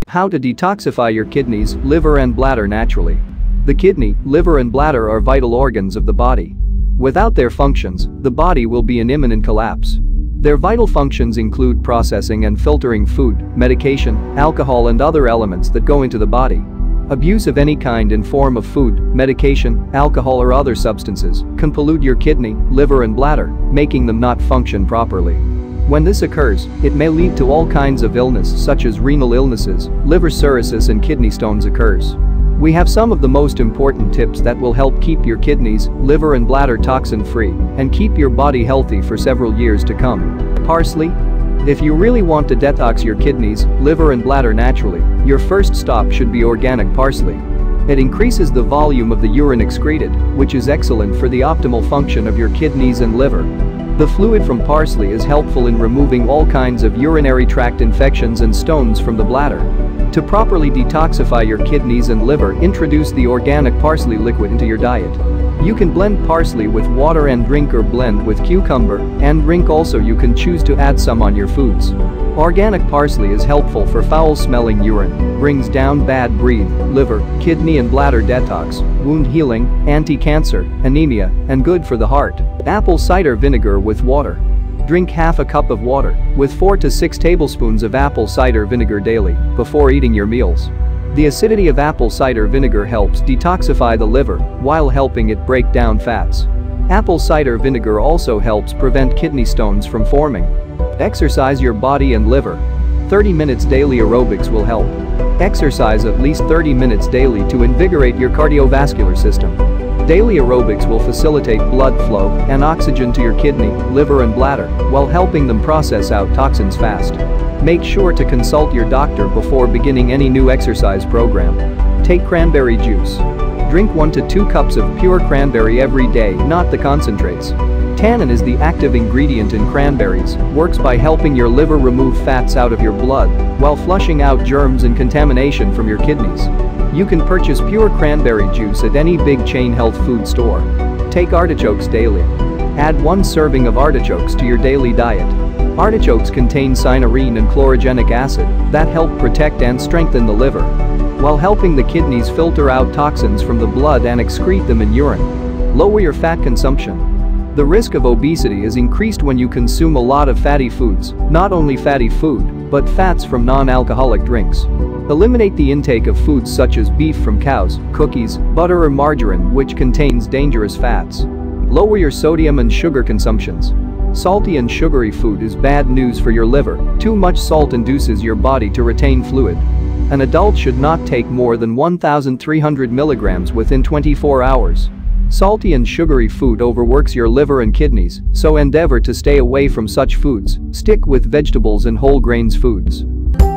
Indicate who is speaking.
Speaker 1: How to detoxify your kidneys, liver and bladder naturally. The kidney, liver and bladder are vital organs of the body. Without their functions, the body will be in imminent collapse. Their vital functions include processing and filtering food, medication, alcohol and other elements that go into the body. Abuse of any kind in form of food, medication, alcohol or other substances can pollute your kidney, liver and bladder, making them not function properly. When this occurs, it may lead to all kinds of illness such as renal illnesses, liver cirrhosis and kidney stones occurs. We have some of the most important tips that will help keep your kidneys, liver and bladder toxin-free and keep your body healthy for several years to come. Parsley. If you really want to detox your kidneys, liver and bladder naturally, your first stop should be organic parsley. It increases the volume of the urine excreted, which is excellent for the optimal function of your kidneys and liver. The fluid from parsley is helpful in removing all kinds of urinary tract infections and stones from the bladder. To properly detoxify your kidneys and liver, introduce the organic parsley liquid into your diet. You can blend parsley with water and drink or blend with cucumber and drink. Also, you can choose to add some on your foods. Organic parsley is helpful for foul-smelling urine, brings down bad breath, liver, kidney and bladder detox, wound healing, anti-cancer, anemia, and good for the heart. Apple cider vinegar with water. Drink half a cup of water with 4 to 6 tablespoons of apple cider vinegar daily before eating your meals. The acidity of apple cider vinegar helps detoxify the liver while helping it break down fats. Apple cider vinegar also helps prevent kidney stones from forming. Exercise your body and liver. 30 minutes daily aerobics will help. Exercise at least 30 minutes daily to invigorate your cardiovascular system. Daily aerobics will facilitate blood flow and oxygen to your kidney, liver and bladder while helping them process out toxins fast. Make sure to consult your doctor before beginning any new exercise program. Take cranberry juice. Drink 1 to 2 cups of pure cranberry every day, not the concentrates. Tannin is the active ingredient in cranberries, works by helping your liver remove fats out of your blood while flushing out germs and contamination from your kidneys. You can purchase pure cranberry juice at any big chain health food store. Take artichokes daily. Add 1 serving of artichokes to your daily diet. Artichokes contain cyanurine and chlorogenic acid that help protect and strengthen the liver, while helping the kidneys filter out toxins from the blood and excrete them in urine. Lower your fat consumption. The risk of obesity is increased when you consume a lot of fatty foods, not only fatty food, but fats from non-alcoholic drinks. Eliminate the intake of foods such as beef from cows, cookies, butter or margarine which contains dangerous fats. Lower your sodium and sugar consumptions. Salty and sugary food is bad news for your liver. Too much salt induces your body to retain fluid. An adult should not take more than 1,300 milligrams within 24 hours. Salty and sugary food overworks your liver and kidneys, so endeavor to stay away from such foods. Stick with vegetables and whole grains foods.